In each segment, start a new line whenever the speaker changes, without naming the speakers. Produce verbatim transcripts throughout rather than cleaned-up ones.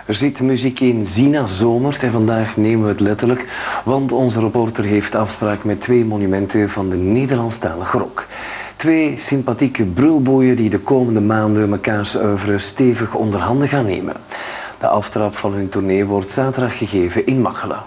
Er zit muziek in, Zina zomert en vandaag nemen we het letterlijk, want onze reporter heeft afspraak met twee monumenten van de Nederlandstalige rock. Twee sympathieke brulboeien die de komende maanden mekaars oeuvre stevig onder handen gaan nemen. De aftrap van hun tournee wordt zaterdag gegeven in Machelen.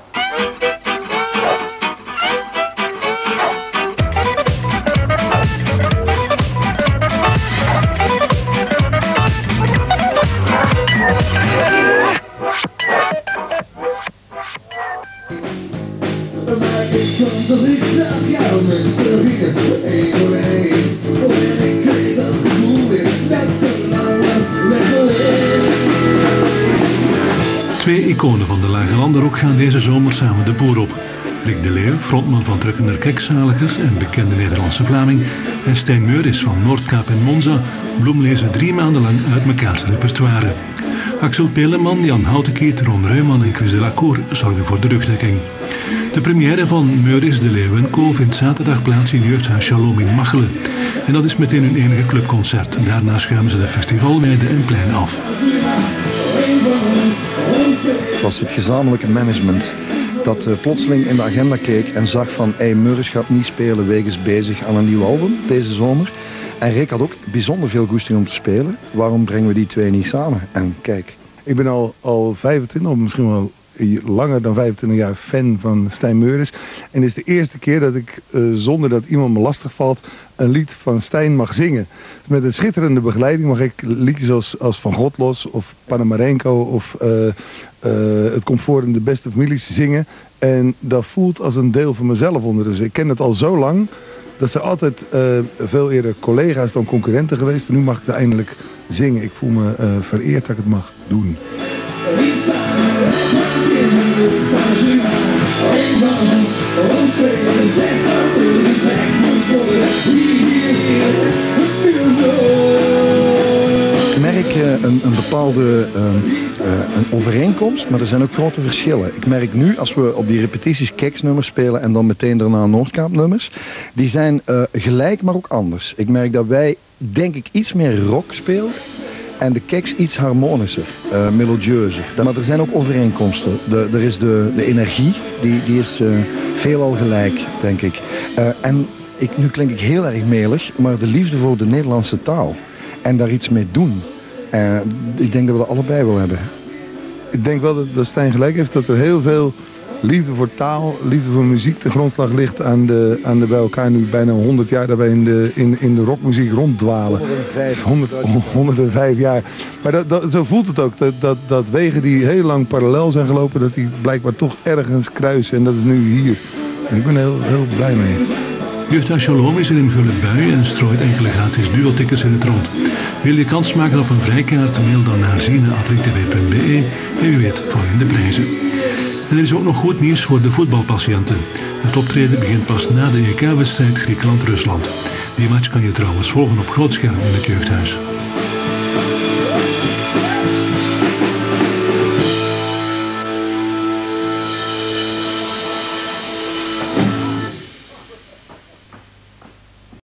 Twee iconen van de Lage Landenrock gaan deze zomer samen de boer op. Rick de Leeuw, frontman van Drukkender Kekzaligers en bekende Nederlandse Vlaming, en Stijn Meuris van Noordkaap en Monza bloemlezen drie maanden lang uit mekaars repertoire. Axel Peleman, Jan Houtekiet, Ron Reumann en Chris de la Cour zorgen voor de rugdekking. De première van Meuris, de Leeuw en Co vindt zaterdag plaats in Jeugdhuis Shalom in Machelen. En dat is meteen hun enige clubconcert. Daarna schuimen ze de festivalweide en plein af.
Het was het gezamenlijke management dat uh, plotseling in de agenda keek en zag van hey, Meuris gaat niet spelen wegens bezig aan een nieuw album deze zomer. En Rick had ook bijzonder veel goesting om te spelen. Waarom brengen we die twee niet samen? En kijk.
Ik ben al, al vijfentwintig, of misschien wel langer dan vijfentwintig jaar fan van Stijn Meuris. En het is de eerste keer dat ik, uh, zonder dat iemand me lastig valt, een lied van Stijn mag zingen. Met een schitterende begeleiding mag ik liedjes als, als Van God Los of Panamarenko of uh, uh, Het Comfort in de Beste Families zingen. En dat voelt als een deel van mezelf onder. Dus ik ken het al zo lang. Dat zijn altijd uh, veel eerder collega's dan concurrenten geweest. En nu mag ik er eindelijk zingen. Ik voel me uh, vereerd dat ik het mag doen.
Ik merk uh, een, een bepaalde uh, uh, een overeenkomst, maar er zijn ook grote verschillen. Ik merk nu, als we op die repetities Keksnummers spelen en dan meteen daarna Noordkaapnummers, die zijn uh, gelijk, maar ook anders. Ik merk dat wij, denk ik, iets meer rock spelen en de Keks iets harmonischer, uh, melodieuzer. Maar er zijn ook overeenkomsten. De, er is de, de energie, die, die is uh, veelal gelijk, denk ik. Uh, en ik, nu klink ik heel erg melig, maar de liefde voor de Nederlandse taal en daar iets mee doen. Uh, ik denk dat we dat allebei wel hebben.
Ik denk wel dat, dat Stijn gelijk heeft dat er heel veel liefde voor taal, liefde voor muziek de grondslag ligt aan de, aan de bij elkaar nu bijna honderd jaar dat wij in de, in, in de rockmuziek ronddwalen. honderdvijf vijf jaar. Maar dat, dat, zo voelt het ook. Dat, dat, dat wegen die heel lang parallel zijn gelopen, dat die blijkbaar toch ergens kruisen. En dat is nu hier. En ik ben er heel, heel blij mee.
Jeugdhuis Shalom is er in gulle bui en strooit enkele gratis duo-tickets in het rond. Wil je kans maken op een vrijkaart, mail dan naar zine apenstaartje t v punt b e en wie weet val je in de prijzen. En er is ook nog goed nieuws voor de voetbalpatiënten. Het optreden begint pas na de E K-wedstrijd Griekenland-Rusland. Die match kan je trouwens volgen op groot scherm in het Jeugdhuis.